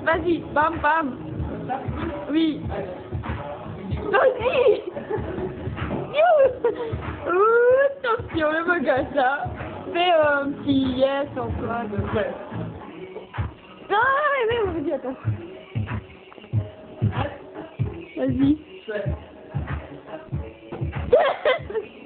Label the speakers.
Speaker 1: Vas-y, bam bam. Oui. Vas-y. Attention, le bagage là. Fais un petit yes en plein de... Ah, mais vas-y, attends. Vas-y.